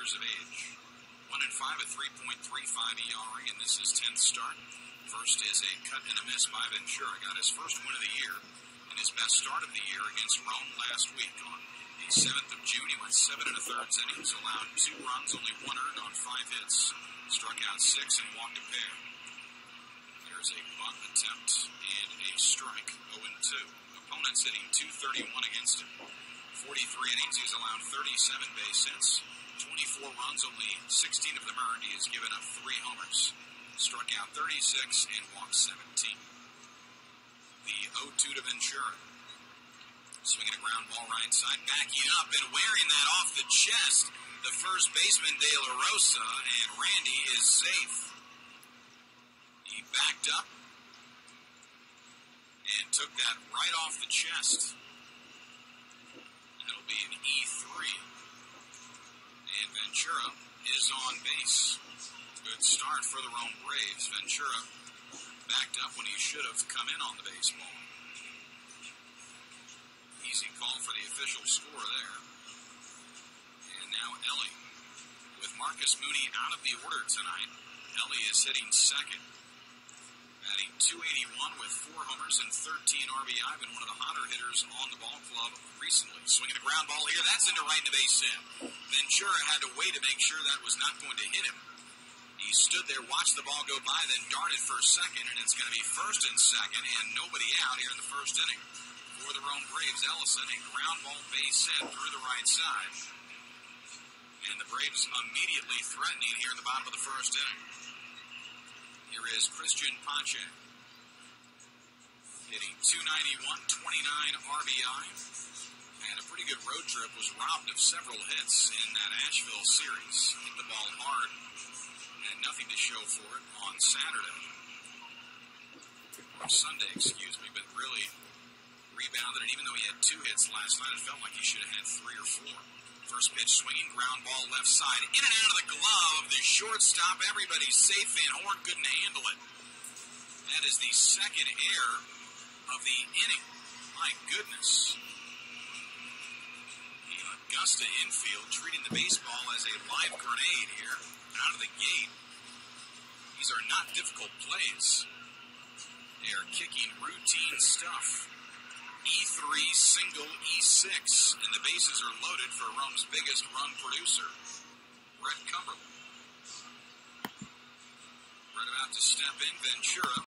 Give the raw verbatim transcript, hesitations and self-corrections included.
years of age. One and five, a three point three five E R A, and this is tenth start. First is a cut and a miss by Ventura. Got his first win of the year and his best start of the year against Rome last week. On the seventh of June, he went seven and a third innings, allowed two runs, only one earned on five hits, struck out six and walked a pair. There's a bunt attempt and a strike, oh and two. Opponents hitting two thirty-one against him. forty-three innings, he's allowed thirty-seven base hits, twenty-four runs, only sixteen of them earned. He has given up three homers, struck out thirty-six and walked seventeen. The oh two to Ventura. Swinging a ground ball right side, backing up and wearing that off the chest. The first baseman, De La Rosa, and Randy is safe. He backed up and took that right off the chest. That'll be an E three. And Ventura is on base. Good start for the Rome Braves. Ventura backed up when he should have come in on the baseball. Easy call for the official score there. And now Ellie. With Marcus Mooney out of the order tonight, Ellie is hitting second. Batting two eighty-one with four homers and thirteen R B I. Been one of the hotter hitters on the ball club recently. Swinging a ground ball here. That's into right into base hit. Ventura had to wait to make sure that was not going to hit him. He stood there, watched the ball go by, then darted for second, and it's going to be first and second, and nobody out here in the first inning. For the Rome Braves, Ellison, a ground ball base hit through the right side. And the Braves immediately threatening here in the bottom of the first inning. Here is Christian Pache. Hitting two ninety-one, twenty-nine R B I. And a pretty good road trip, was robbed of several hits in that Asheville series. Hit the ball hard and nothing to show for it on Saturday. Or Sunday, excuse me, but really rebounded, and even though he had two hits last night, it felt like he should have had three or four. First pitch swinging, ground ball left side, in and out of the glove of the shortstop. Everybody's safe. Van Horn couldn't handle it. That is the second error of the inning. My goodness. The Augusta infield treating the baseball as a live grenade here out of the gate. These are not difficult plays. They are kicking routine stuff. E three, single, E six, and the bases are loaded for Rome's biggest run producer, Brett Cumberland. Right about to step in, Ventura.